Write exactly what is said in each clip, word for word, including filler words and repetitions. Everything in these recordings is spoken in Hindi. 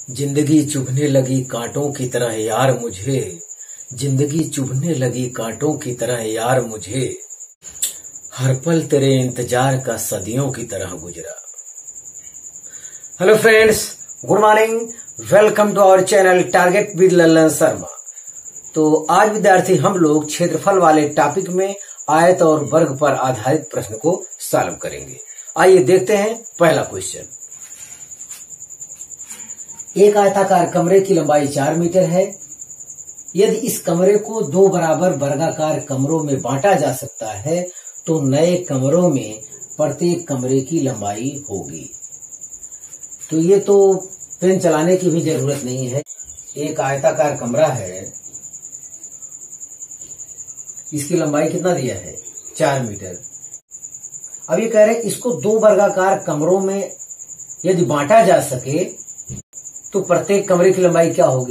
जिंदगी चुभने लगी कांटों की तरह यार मुझे, जिंदगी चुभने लगी कांटों की तरह यार मुझे, हर पल तेरे इंतजार का सदियों की तरह गुजरा। Hello friends, good morning, welcome to our channel target with Lalan Sharma. तो आज विद्यार्थी हम लोग क्षेत्रफल वाले टॉपिक में आयत और वर्ग पर आधारित प्रश्न को सॉल्व करेंगे। आइए देखते हैं पहला क्वेश्चन। एक आयताकार कमरे की लंबाई चार मीटर है। यदि इस कमरे को दो बराबर वर्गाकार कमरों में बांटा जा सकता है तो नए कमरों में प्रत्येक कमरे की लंबाई होगी। तो ये तो पेन चलाने की भी जरूरत नहीं है। एक आयताकार कमरा है, इसकी लंबाई कितना दिया है? चार मीटर। अब ये कह रहे हैं इसको दो वर्गाकार कमरों में यदि बांटा जा सके तो प्रत्येक कमरे की लंबाई क्या होगी?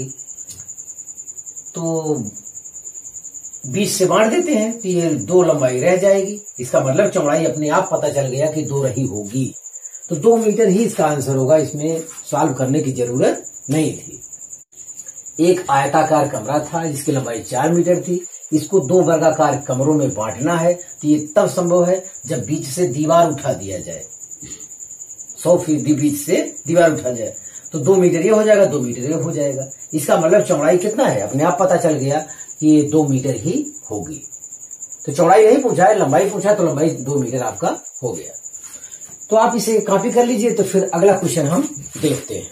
तो बीच से बांट देते हैं तो ये दो लंबाई रह जाएगी। इसका मतलब चौड़ाई अपने आप पता चल गया कि दो रही होगी। तो दो मीटर ही इसका आंसर होगा, इसमें सॉल्व करने की जरूरत नहीं थी। एक आयताकार कमरा था जिसकी लंबाई चार मीटर थी। इसको दो वर्गाकार कमरों में बांटना है तो ये तब संभव है जब बीच से दीवार उठा दिया जाए। सौ फीसदी बीच से दीवार उठा जाए तो दो मीटर ये हो जाएगा, दो मीटर ये हो जाएगा। इसका मतलब चौड़ाई कितना है अपने आप पता चल गया कि ये दो मीटर ही होगी। तो चौड़ाई नहीं पूछा है, लंबाई पूछा, तो लंबाई दो मीटर आपका हो गया। तो आप इसे कॉपी कर लीजिए। तो फिर अगला क्वेश्चन हम देखते हैं।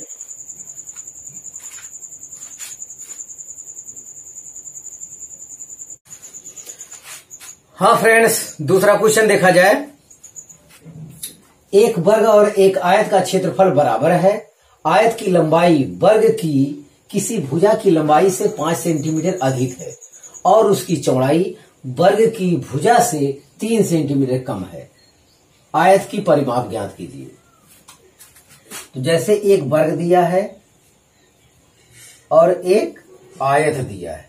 हाँ फ्रेंड्स, दूसरा क्वेश्चन देखा जाए। एक वर्ग और एक आयत का क्षेत्रफल बराबर है। आयत की लंबाई वर्ग की किसी भुजा की लंबाई से पांच सेंटीमीटर अधिक है और उसकी चौड़ाई वर्ग की भुजा से तीन सेंटीमीटर कम है। आयत की परिमाप ज्ञात कीजिए। तो जैसे एक वर्ग दिया है और एक आयत दिया है,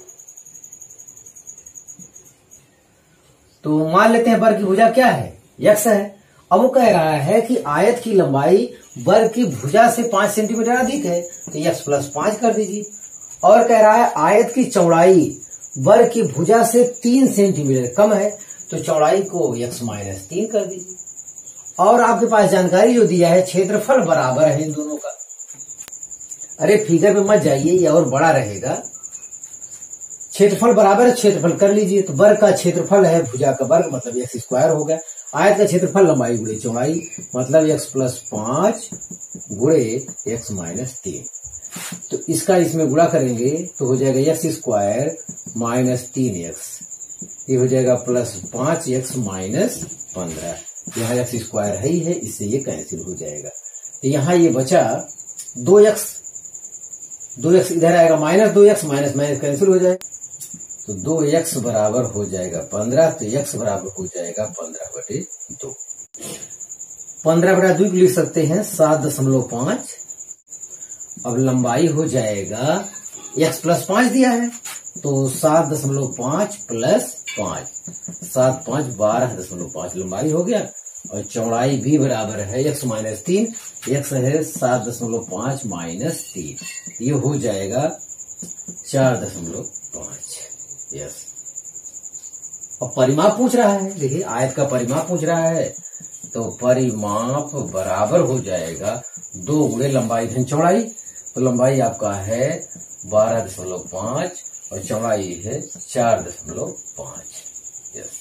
तो मान लेते हैं वर्ग की भुजा क्या है? यक्स है। अब वो कह रहा है कि आयत की लंबाई वर्ग की भुजा से पांच सेंटीमीटर अधिक है तो यक्स प्लस पांच कर दीजिए। और कह रहा है आयत की चौड़ाई वर्ग की भुजा से तीन सेंटीमीटर कम है तो चौड़ाई को यक्स माइनस तीन कर दीजिए। और आपके पास जानकारी जो दिया है क्षेत्रफल बराबर है इन दोनों का। अरे फिगर पे मत जाइए, ये और बड़ा रहेगा। क्षेत्रफल बराबर है, क्षेत्रफल कर लीजिए। तो वर्ग का क्षेत्रफल है भुजा का वर्ग मतलब एक्स स्क्वायर हो गया। आयत का क्षेत्रफल लंबाई गुणे चौड़ाई मतलब एक्स प्लस पांच गुणे एक्स माइनस तीन। तो इसका इसमें गुणा करेंगे तो हो जाएगा एक्स स्क्वायर माइनस तीन एक्स, ये हो जाएगा प्लस पांच एक्स माइनस पंद्रह। यहाँ एक्स स्क्वायर है ही है, इससे ये कैंसिल हो जाएगा। तो यहाँ ये बचा दो एक्स, दो एक्स इधर आएगा माइनस दो एक्स, माइनस माइनस कैंसिल हो जाएगा। तो दो एक्स बराबर हो जाएगा पंद्रह। तो एक्स बराबर हो जाएगा पंद्रह बटे दो। पंद्रह बटा दो लिख सकते हैं सात दशमलव पांच। अब लंबाई हो जाएगा एक्स प्लस पांच दिया है तो सात दशमलव पांच प्लस पांच, सात पांच बारह दशमलव पांच लंबाई हो गया। और चौड़ाई भी बराबर है एक्स माइनस तीन। एक्स है सात दशमलव पांच माइनस तीन, ये हो जाएगा चार दशमलव पांच। यस। अब परिमाप पूछ रहा है, देखिए आयत का परिमाप पूछ रहा है तो परिमाप बराबर हो जाएगा दो गुणे लंबाई धन चौड़ाई। तो लंबाई आपका है बारह दशमलव पांच और चौड़ाई है चार दशमलव पांच। यस।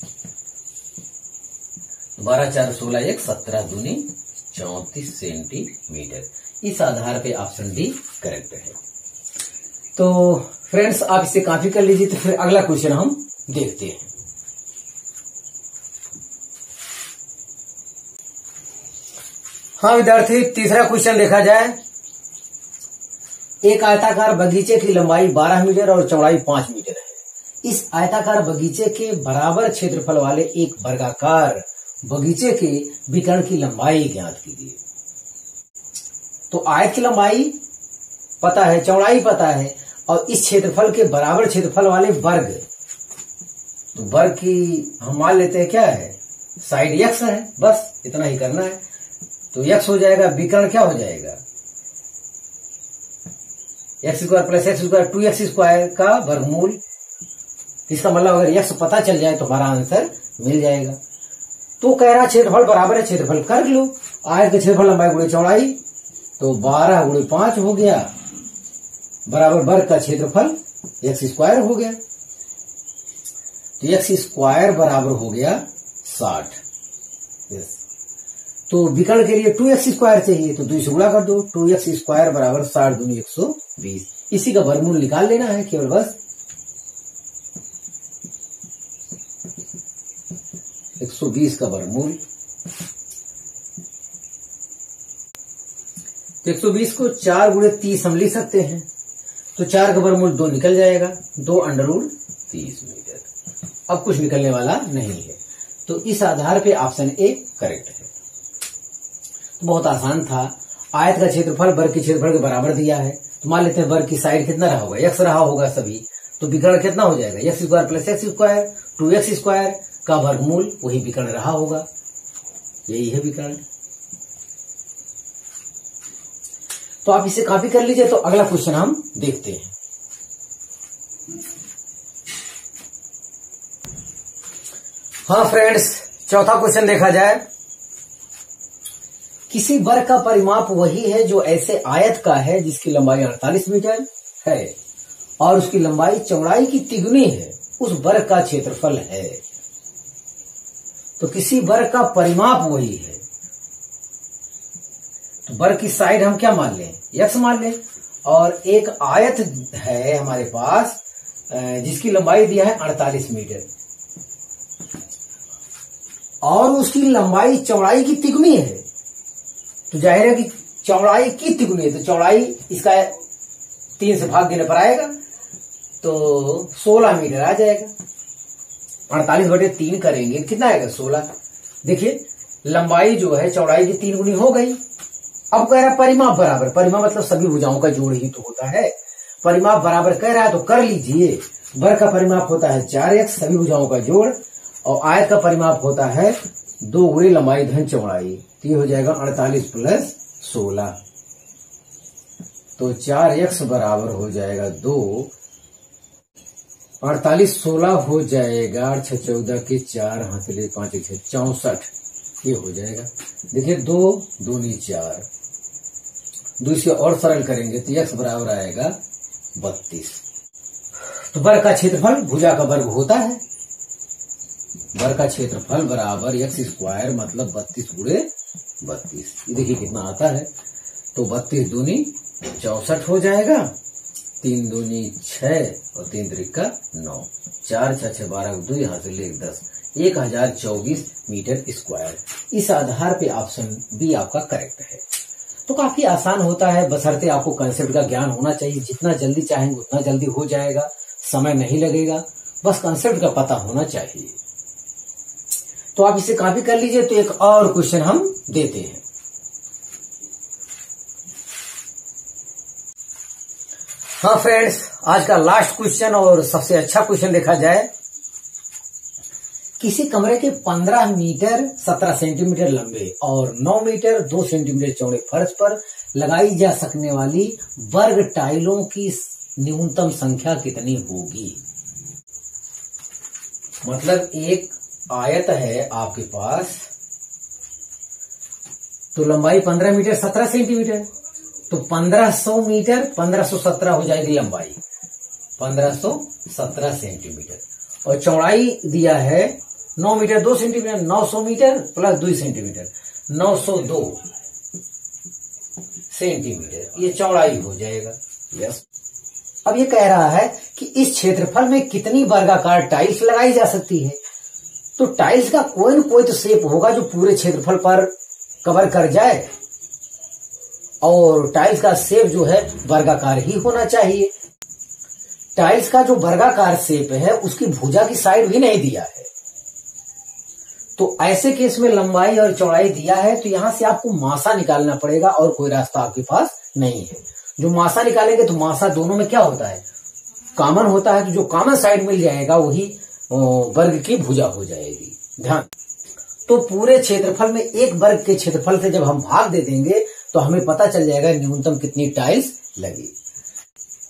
बारह चार सोलह एक सत्रह दूनी चौतीस सेंटीमीटर। इस आधार पे ऑप्शन डी करेक्ट है। तो फ्रेंड्स आप इसे कॉपी कर लीजिए। तो फिर अगला क्वेश्चन हम देखते हैं। हाँ विद्यार्थी, तीसरा क्वेश्चन देखा जाए। एक आयताकार बगीचे की लंबाई बारह मीटर और चौड़ाई पांच मीटर है। इस आयताकार बगीचे के बराबर क्षेत्रफल वाले एक वर्गाकार बगीचे के विकर्ण की लंबाई ज्ञात कीजिए। तो आयत की लंबाई पता है, चौड़ाई पता है, और इस क्षेत्रफल के बराबर क्षेत्रफल वाले वर्ग, तो वर्ग की हम मान लेते हैं क्या है? साइड यक्स है, बस इतना ही करना है। तो यक्स हो जाएगा, विकर्ण क्या हो जाएगा? X square plus x square two x square का वर्गमूल। इसका मतलब अगर एक्स पता चल जाए तो हमारा आंसर मिल जाएगा। तो कह रहा क्षेत्रफल बराबर है, क्षेत्रफल कर लो। आयत का क्षेत्रफल लंबाई गुणे चौड़ाई, तो बारह गुणे पांच हो गया बराबर वर्ग का क्षेत्रफल एक्स स्क्वायर हो गया। तो एक्स स्क्वायर बराबर हो गया साठ। यस, तो विकर्ण के लिए टू एक्स स्क्वायर चाहिए, तो दो से गुणा कर दो। टू एक्स स्क्वायर बराबर साठ दूनी एक सौ बीस। इसी का वर्गमूल निकाल लेना है केवल बस। एक सौ बीस का वर्गमूल, एक सौ बीस को चार गुणे तीस हम लिख सकते हैं, तो चार का वर्गमूल दो निकल जाएगा, दो अंडर रूट तीस मीटर। अब कुछ निकलने वाला नहीं है, तो इस आधार पे ऑप्शन ए करेक्ट है। तो बहुत आसान था। आयत का क्षेत्रफल वर्ग के क्षेत्रफल के बराबर दिया है, तो मान लेते हैं वर्ग की साइड कितना रहा होगा, एक्स रहा होगा सभी, तो विकर्ण कितना हो जाएगा, x square plus x square two x square का वर्गमूल वही विकर्ण रहा होगा। यही है विकर्ण। तो आप इसे कॉपी कर लीजिए। तो अगला क्वेश्चन हम देखते हैं। हाँ फ्रेंड्स, चौथा क्वेश्चन देखा जाए। किसी वर्ग का परिमाप वही है जो ऐसे आयत का है जिसकी लंबाई अड़तालीस मीटर है और उसकी लंबाई चौड़ाई की तिगुनी है, उस वर्ग का क्षेत्रफल है। तो किसी वर्ग का परिमाप वही है, तो वर्ग की साइड हम क्या मान लें, एक्स मान लें, और एक आयत है हमारे पास जिसकी लंबाई दिया है अड़तालीस मीटर और उसकी लंबाई चौड़ाई की तिगुनी है। तो जाहिर है कि चौड़ाई की तिगुनी है, तो चौड़ाई इसका तीन से भाग देने पर आएगा तो सोलह मीटर आ जाएगा। अड़तालीस बटे तीन करेंगे कितना आएगा, सोलह। देखिए लंबाई जो है चौड़ाई की तीन गुनी हो गई। अब कह रहा है परिमाप बराबर, परिमाप मतलब सभी भुजाओं का जोड़ ही तो होता है। परिमाप बराबर कह रहा है तो कर लीजिए। वर्ग का परिमाप होता है चार एक्स सभी भुजाओं का जोड़, और आयत का परिमाप होता है दो गुणे लंबाई धन चौड़ाई, तो ये हो जाएगा अड़तालीस प्लस सोलह, तो चार एक्स बराबर हो जाएगा दो, अड़तालीस सोलह हो जाएगा, छह चौदह के चार हाथ ले पांच छह चौसठ, ये हो जाएगा। देखिए दो दूनी चार, दो से और सरल करेंगे तो एक्स बराबर आएगा बत्तीस। तो वर्ग का क्षेत्रफल भुजा का वर्ग होता है। वर्ग का क्षेत्रफल बराबर एक्स स्क्वायर मतलब बत्तीस गुणे बत्तीस। देखिए कितना आता है, तो बत्तीस दूनी चौसठ हो जाएगा, तीन दूनी छह और तीन त्रिका नौ, चार छह छह बारह दो यहाँ से ले दस, एक हजार चौबीस मीटर स्क्वायर। इस आधार पे ऑप्शन बी आपका करेक्ट है। तो काफी आसान होता है, बशर्ते आपको कंसेप्ट का ज्ञान होना चाहिए। जितना जल्दी चाहेंगे उतना जल्दी हो जाएगा, समय नहीं लगेगा, बस कंसेप्ट का पता होना चाहिए। तो आप इसे कॉपी कर लीजिए। तो एक और क्वेश्चन हम देते हैं। हाँ फ्रेंड्स, आज का लास्ट क्वेश्चन और सबसे अच्छा क्वेश्चन देखा जाए। किसी कमरे के पंद्रह मीटर सत्रह सेंटीमीटर लंबे और नौ मीटर दो सेंटीमीटर चौड़े फर्श पर लगाई जा सकने वाली वर्ग टाइलों की न्यूनतम संख्या कितनी होगी। मतलब एक आयत है आपके पास, तो लंबाई पंद्रह मीटर सत्रह सेंटीमीटर, तो पंद्रह सौ मीटर पंद्रह सौ सत्रह हो जाएगी लंबाई, पंद्रह सौ सत्रह सेंटीमीटर, और चौड़ाई दिया है नौ मीटर दो सेंटीमीटर, नौ सौ मीटर प्लस दो सेंटीमीटर, नौ सौ दो सेंटीमीटर, ये चौड़ाई हो जाएगा। यस। अब ये कह रहा है कि इस क्षेत्रफल में कितनी वर्गाकार टाइल्स लगाई जा सकती है। तो टाइल्स का कोई न कोई तो शेप होगा जो पूरे क्षेत्रफल पर कवर कर जाए, और टाइल्स का शेप जो है वर्गाकार ही होना चाहिए। टाइल्स का जो वर्गाकार शेप है उसकी भुजा की साइड भी नहीं दिया है, तो ऐसे केस में लंबाई और चौड़ाई दिया है, तो यहां से आपको मासा निकालना पड़ेगा और कोई रास्ता आपके पास नहीं है। जो मासा निकालेंगे तो मासा दोनों में क्या होता है, कॉमन होता है, तो जो कॉमन साइड मिल जाएगा वही वर्ग की भुजा हो जाएगी। ध्यान। तो पूरे क्षेत्रफल में एक वर्ग के क्षेत्रफल से जब हम भाग दे देंगे तो हमें पता चल जाएगा न्यूनतम कितनी टाइल्स लगी।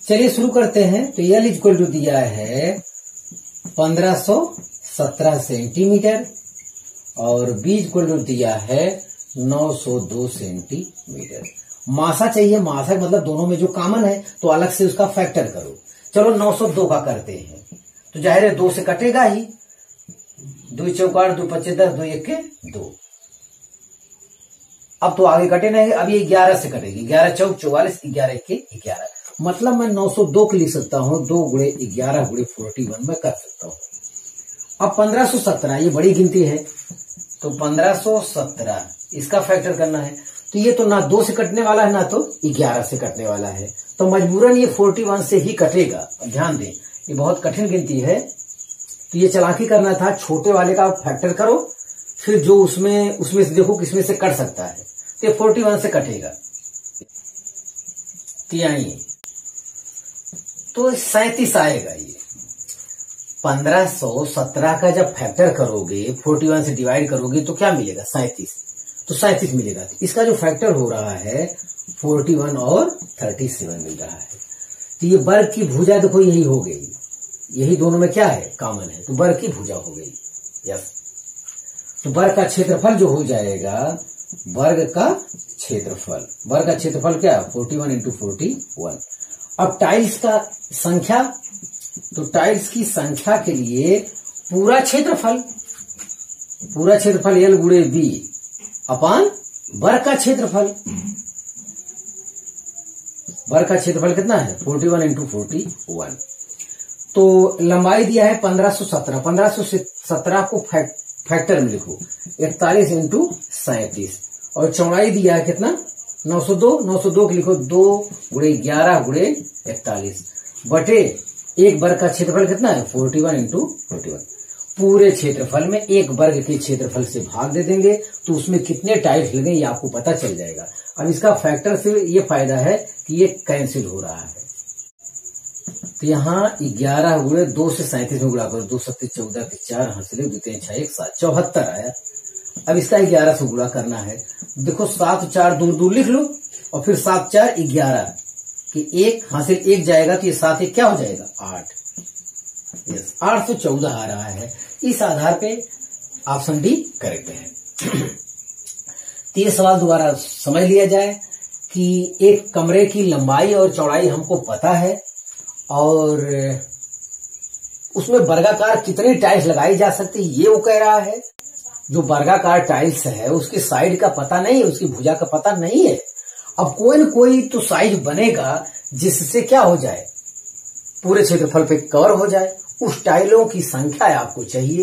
चलिए शुरू करते हैं। तो एल इक्वल टू दिया है पंद्रह सौ सत्रह सेंटीमीटर और बी इक्वल टू दिया है नौ सौ दो सेंटीमीटर। मासा चाहिए, मासा मतलब दोनों में जो कॉमन है तो अलग से उसका फैक्टर करो। चलो नौ सौ दो का करते हैं, तो जाहिर है दो से कटेगा ही। दो चौकार दो पच्चीस दस, दो एक के दो। अब तो आगे कटे नहीं, अब ये ग्यारह से कटेगी। ग्यारह चौक चौवालीस, ग्यारह के ग्यारह, मतलब मैं नौ सौ दो के लिख सकता हूँ। दो गुणे ग्यारह गुणे फोर्टी वन में कर सकता हूँ। अब पंद्रह सौ सत्रह ये बड़ी गिनती है, तो पंद्रह सौ सत्रह इसका फैक्टर करना है। तो ये तो ना दो से कटने वाला है ना तो ग्यारह से कटने वाला है, तो मजबूरन ये फोर्टी वन से ही कटेगा। ध्यान दें, ये बहुत कठिन गिनती है, तो ये चालाकी करना था। छोटे वाले का फैक्टर करो, फिर जो उसमें उसमें से देखो किसमें से कट सकता है, तो ये फोर्टी वन से कटेगा। तिहाई तो सैंतीस आएगा। ये पंद्रह सौ सत्रह का जब फैक्टर करोगे, फोर्टी वन से डिवाइड करोगे तो क्या मिलेगा? सैंतीस। तो सैंतीस मिलेगा। इसका जो फैक्टर हो रहा है फोर्टी वन और थर्टी सेवन मिल रहा है। तो ये वर्ग की भुजा देखो यही हो गई, यही दोनों में क्या है? कॉमन है, तो वर्ग की भुजा हो गई। यस, तो वर्ग का क्षेत्रफल जो हो जाएगा, वर्ग का क्षेत्रफल, वर्ग का क्षेत्रफल क्या? Forty one into forty one. अब टाइल्स का संख्या, तो टाइल्स की संख्या के लिए पूरा क्षेत्रफल, पूरा क्षेत्रफल एल गुणे बी अपान वर्ग का क्षेत्रफल। वर्ग का क्षेत्रफल कितना है? Forty one into forty one. तो लंबाई दिया है पंद्रह सौ सत्रह, पंद्रह सौ सत्रह को फैक, फैक्टर में लिखो, इकतालीस इंटू सैंतीस। और चौड़ाई दिया है कितना? नौ सौ दो, नौ सौ दो के लिखो, दो गुणे ग्यारह गुणे इकतालीस बटे एक वर्ग का क्षेत्रफल कितना है? Forty one into forty one. पूरे क्षेत्रफल में एक वर्ग के क्षेत्रफल से भाग दे देंगे, तो उसमें कितने टाइल्स लगे ये आपको पता चल जाएगा। अब इसका फैक्टर से ये फायदा है कि ये कैंसिल हो रहा है। तो यहाँ ग्यारह गुणे दो से सैंतीस में गुणा करो, दो सत्ते चौदह के चार, हंसले दो तीन छह एक सात, चौहत्तर आया। अब इसका ग्यारह से गुणा करना है। देखो सात चार दूर दूर लिख लो, और फिर सात चार ग्यारह कि एक हासिल एक जाएगा, तो ये सात एक क्या हो जाएगा? आठ। यस, आठ सौ चौदह आ रहा है। इस आधार पे ऑप्शन डी करेक्ट है। तो ये सवाल दोबारा समझ लिया जाए कि एक कमरे की लंबाई और चौड़ाई हमको पता है, और उसमें वर्गाकार कितनी टाइल्स लगाई जा सकती है ये वो कह रहा है। जो वर्गाकार टाइल्स है उसकी साइड का पता नहीं है, उसकी भुजा का पता नहीं है। अब कोई न कोई तो साइज बनेगा जिससे क्या हो जाए? पूरे क्षेत्रफल पे कवर हो जाए। उस टाइलों की संख्या आपको चाहिए,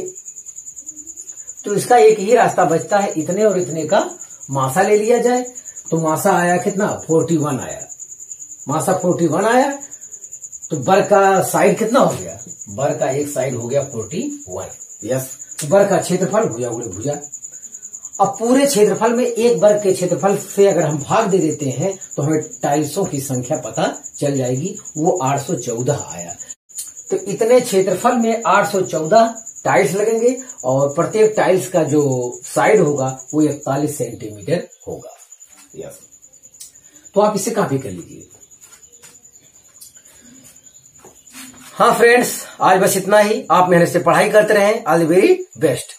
तो इसका एक ही रास्ता बचता है, इतने और इतने का मासा ले लिया जाए। तो मासा आया कितना? फोर्टी वन आया। मासा फोर्टी वन आया, तो वर्ग का साइड कितना हो गया? वर्ग का एक साइड हो गया फोर्टी वन। यस, तो वर्ग का क्षेत्रफल भुजा गुणे भुजा। अब पूरे क्षेत्रफल में एक वर्ग के क्षेत्रफल से अगर हम भाग दे देते हैं तो हमें टाइल्सों की संख्या पता चल जाएगी, वो आठ सौ चौदह आया। तो इतने क्षेत्रफल में आठ सौ चौदह टाइल्स लगेंगे, और प्रत्येक टाइल्स का जो साइड होगा वो इकतालीस सेंटीमीटर होगा। यस, तो आप इसे कॉपी कर लीजिए। हाँ फ्रेंड्स, आज बस इतना ही। आप मेहनत से पढ़ाई करते रहें। All the very best.